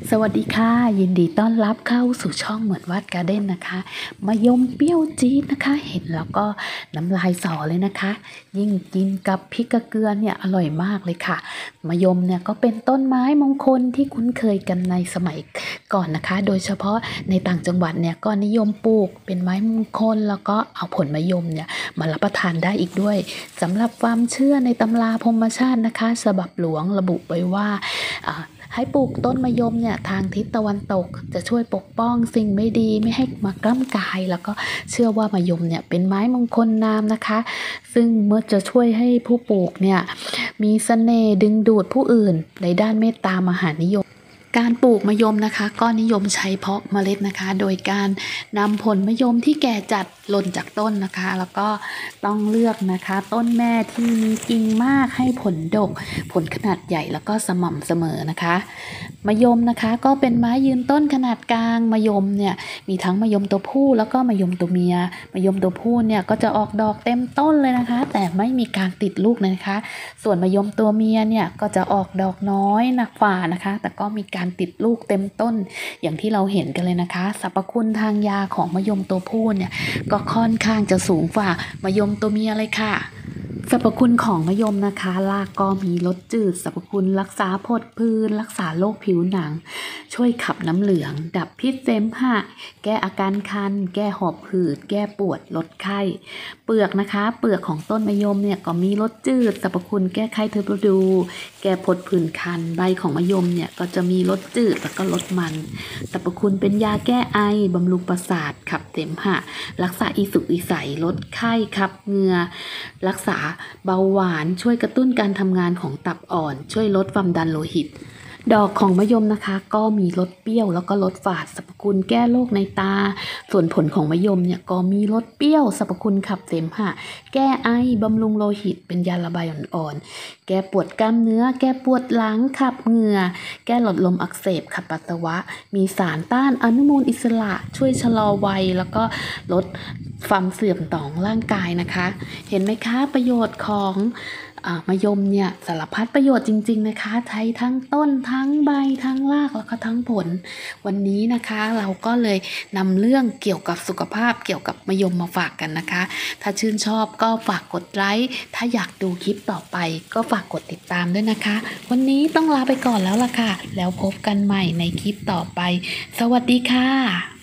สวัสดีค่ะยินดีต้อนรับเข้าสู่ช่องเหมือนวัดการ์เด้นนะคะมะยมเปรี้ยวจี๊ดนะคะเห็นแล้วก็น้ำลายสอเลยนะคะยิ่งกินกับพริกกระเกลือเนี่ยอร่อยมากเลยค่ะมะยมเนี่ยก็เป็นต้นไม้มงคลที่คุ้นเคยกันในสมัยก่อนนะคะโดยเฉพาะในต่างจังหวัดเนี่ยก็นิยมปลูกเป็นไม้มงคลแล้วก็เอาผลมะยมเนี่ยมารับประทานได้อีกด้วยสำหรับความเชื่อในตำราพรหมชาตินะคะฉบับหลวงระบุไว้ว่าให้ปลูกต้นมะยมเนี่ยทางทิศตะวันตกจะช่วยปกป้องสิ่งไม่ดีไม่ให้มากล้ำกายแล้วก็เชื่อว่ามะยมเนี่ยเป็นไม้มงคลนามนะคะซึ่งเมื่อจะช่วยให้ผู้ปลูกเนี่ยมีเสน่ห์ดึงดูดผู้อื่นในด้านเมตตามหานิยมการปลูกมะยมนะคะก็นิยมใช้เพาะเมล็ดนะคะโดยการนำผลมะยมที่แก่จัดหล่นจากต้นนะคะแล้วก็ต้องเลือกนะคะต้นแม่ที่มีกิ่งมากให้ผลดกผลขนาดใหญ่แล้วก็สม่ำเสมอนะคะมะยมนะคะก็เป็นไม้ยืนต้นขนาดกลางมะยมเนี่ยมีทั้งมะยมตัวผู้แล้วก็มะยมตัวเมียมะยมตัวผู้เนี่ยก็จะออกดอกเต็มต้นเลยนะคะแต่ไม่มีการติดลูกเลยนะคะส่วนมะยมตัวเมียเนี่ยก็จะออกดอกน้อยหนักฝ่านะคะแต่ก็มีการติดลูกเต็มต้นอย่างที่เราเห็นกันเลยนะคะสรรพคุณทางยาของมะยมตัวผู้เนี่ยก็ค่อนข้างจะสูงกว่ามะยมตัวเมียเลยค่ะสรรพคุณของมะยมนะคะรากก็มีลดจืดสรรพคุณรักษาผดผื่นรักษาโรคผิวหนังช่วยขับน้ำเหลืองดับพิษเสมหะแก้อาการคันแก้หอบหืดแก้ปวดลดไข้เปลือกนะคะเปลือกของต้นมะยมเนี่ยก็มีรสจืดสรรพคุณแก้ไข้เทอร์ดูแก้ผดผื่นคันใบของมะยมเนี่ยก็จะมีรสจืดแล้วก็ลดมันสรรพคุณเป็นยาแก้ไอบำรุงประสาทขับเสมหะรักษาอีสุกอีใสลดไข้ขับเหงื่อรักษาเบาหวานช่วยกระตุ้นการทำงานของตับอ่อนช่วยลดความดันโลหิตดอกของมะยมนะคะก็มีรสเปรี้ยวแล้วก็รสฝาดสรรพคุณแก้โรคในตาส่วนผลของมะยมเนี่ยก็มีรสเปรี้ยวสรรพคุณขับเสมหะแก้ไอบำรุงโลหิตเป็นยาระบายอ่อนๆแก้ปวดกล้ามเนื้อแก้ปวดหลังขับเหงื่อแก้หลอดลมอักเสบขับปัสสาวะมีสารต้านอนุมูลอิสระช่วยชะลอวัยแล้วก็ลดความเสื่อมต่อร่างกายนะคะเห็นไหมคะประโยชน์ของมะยมเนี่ยสารพัดประโยชน์จริงๆนะคะใช้ทั้งต้นทั้งใบทั้งรากแล้วก็ทั้งผลวันนี้นะคะเราก็เลยนำเรื่องเกี่ยวกับสุขภาพเกี่ยวกับมะยมมาฝากกันนะคะถ้าชื่นชอบก็ฝากกดไลค์ถ้าอยากดูคลิปต่อไปก็ฝากกดติดตามด้วยนะคะวันนี้ต้องลาไปก่อนแล้วล่ะค่ะแล้วพบกันใหม่ในคลิปต่อไปสวัสดีค่ะ